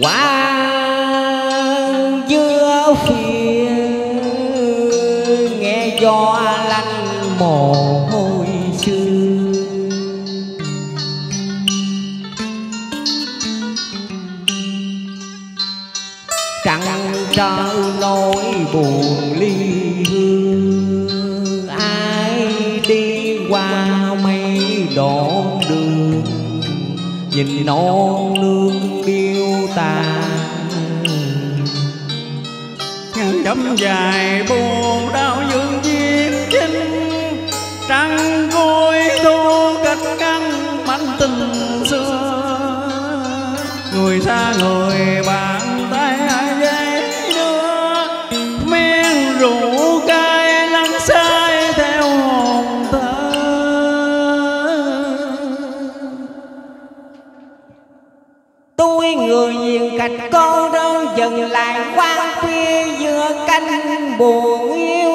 Quả dưa phía nghe gió lạnh mồ hôi sương. Trăng trơ nỗi buồn ly hương, ai đi qua mấy đoạn đường nhìn non nương điêu tàn. Ngàn dặm dài buồn đau dương diên chinh, trăng côi thu cách ngăn mảnh tình xưa. Người xa người bạn tay hai giây đưa, men rượu cay lăn say theo hồn thơ. Tôi người hiền cạch cô đơn dần lại quan khuya giữa canh buồn yêu.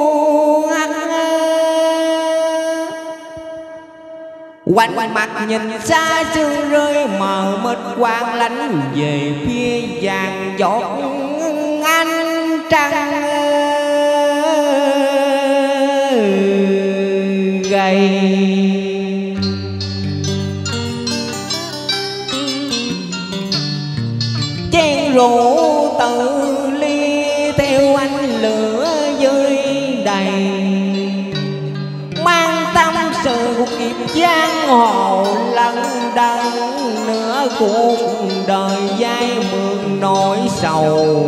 Quanh mặt nhìn xa sương rơi mờ mịt quang lánh về phía vàng giọt ánh trăng gầy. Chén rượu tự ly theo ánh lửa rơi đầy, mang tâm sự cuộc nghiệp giang hồ lận đận. Nửa cuộc đời dai mượn nỗi sầu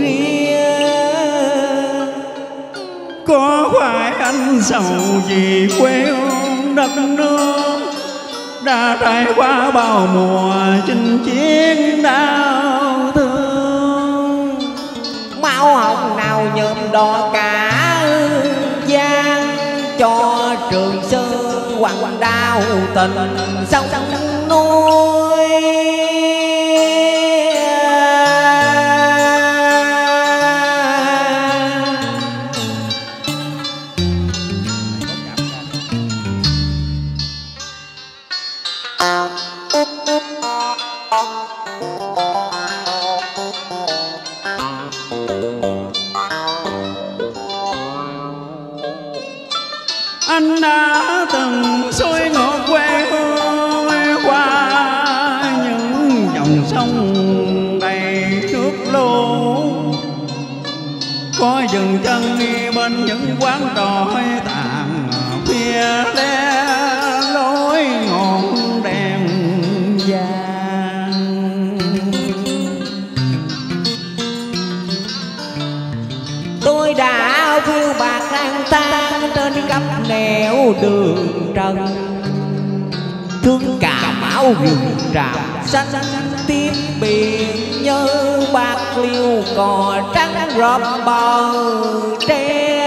riêng. Có phải anh sầu vì quê hương đất nước đã trải qua bao mùa chinh chiến đau thương. Máu hồng nào nhuộm đỏ cả giang, cho Trường Sơn quặng đau tình sông núi. Anh đã từng xuôi ngược quê hương qua những dòng sông đầy nước lũ. Có dừng chân đi bên những quán trò tàn phía le lối ngọn đèn vàng. Tôi đã phiêu bạc lang thang trên khắp nẻo đường trần, thương Cà Mau rừng tràm xanh tiếp biển, nhớ Bạc Liêu cò trắng rộp bờ tre.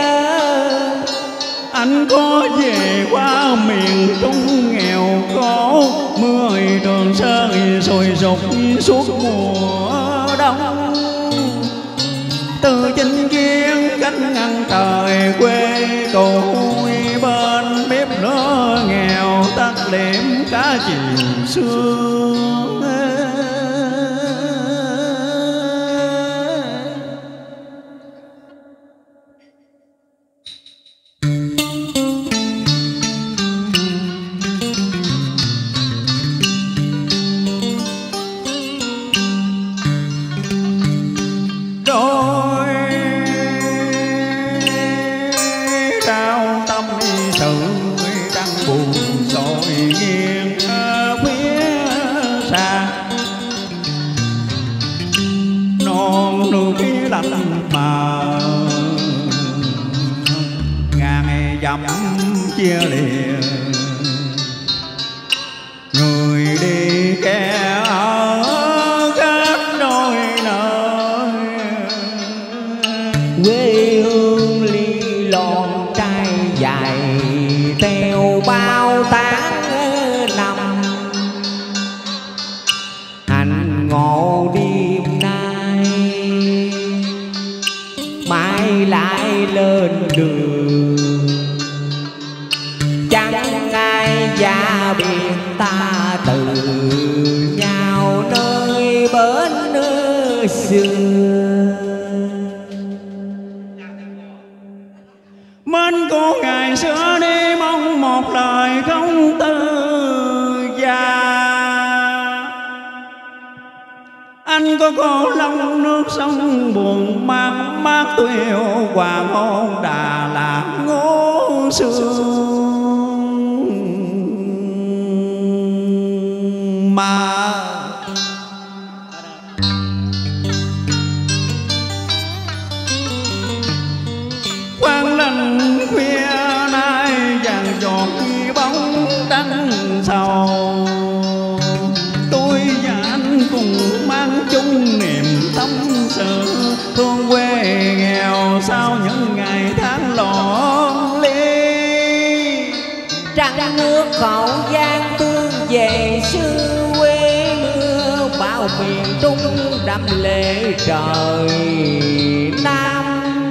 Anh có về qua miền Trung nghèo khổ, mưa Trường Sơn sôi sục suốt mùa đông. Từ chinh chiến cánh ngăn trời quê cũ, bên bếp lửa nghèo tắt liệm cả chiều sương. Dặm chia lìa, người đi kẻ ở khắp đôi nơi. Quê hương ly lon trai dài theo bao tháng năm, hành ngộ đêm nay mai lại lên đường. Chẳng ai gia biệt ta từ xưa. Mến cô ngày xưa đi mong một lời không tư già. Anh có cô long nước sông buồn mang mát tôi yêu hoàng hôn Đà Lạt ngô sương mà. Quang lành khuya nay vàng giọt bóng trăng sầu. Tôi và anh cùng mang chung niềm tâm sự, thương quê nghèo sau những ngày tháng lộn ly. Trăng nước Hậu Giang tương về xưa quê mưa, bao miền Trung đậm lệ trời Nam.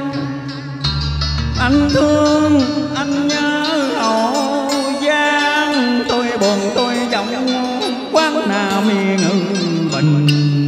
Anh thương anh nhớ Hậu Giang, tôi buồn tôi giọng quán nào miền Bình.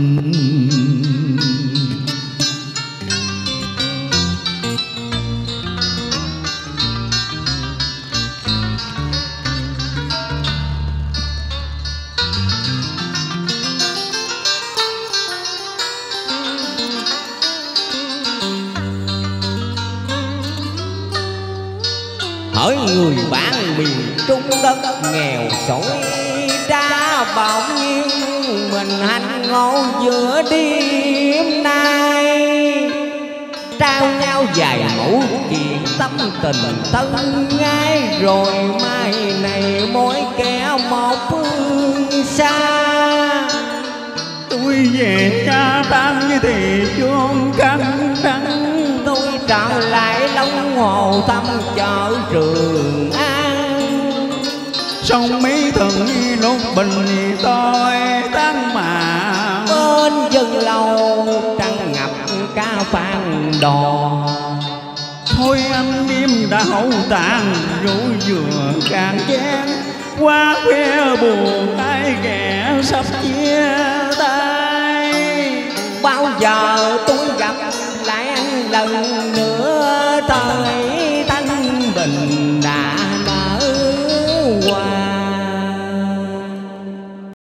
Hỏi người bạn miền Trung đất nghèo sỏi đá bỗng nhiên mình hạnh ngộ giữa đêm nay. Trao nhau vài mẫu chuyện tâm tình thân ngay, rồi mai này mỗi kẻ một phương xa. Tôi về cha tan như thì chuông căng trắng, tôi trở lại Long Hồ thăm chợ Trường An. sông Mỹ Thuận lúc bình tôi tan mà, bên rừng lâu trăng ngập cá phan đò. thôi anh đêm đã hậu tàn rủ vừa càng chén, qua khuya buồn ai ghẻ sắp chia tay. Bao giờ tôi gặp lại anh lần